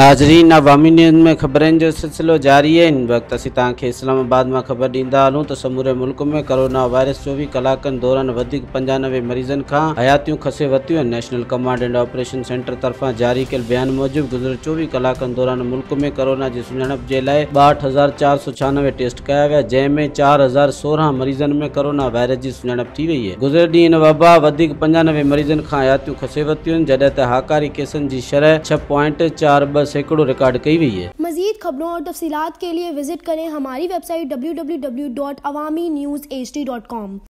नाज़रीन अवामी न्यूज़ में खबरन जो सिलसिलो जारी है। इन वक्त असीं तव्हांखे इस्लामाबाद में खबर ॾींदा हलूं तो समूरे मुल्क में कोरोना वायरस 24 कलाकनि दौरान वधीक 95 मरीज़न खां हयातियूं खसे वरितियूं। National Command and Operation Centre तरफां जारी कयल बयान मूजिब गुज़िरियल 24 कलाकनि दौरान मुल्क में कोरोना जी सुञाणप जे लाइ 62,496 टेस्ट कया विया, जंहिंमें 4,016 मरीज़न में कोरोना वायरस जी सुञाणप थी वई है। गुज़िरियल ॾींहुं इन वबा वधीक 95 मरीज़न खां हयातियूं खसे वरितियूं आहिनि, जॾहिं त हाकारी केसनि जी शरह 6.42% रिकॉर्ड की हुई है। मजीद खबरों और तफसीलात के लिए विजिट करें हमारी वेबसाइट www.awamiNewsHD.com।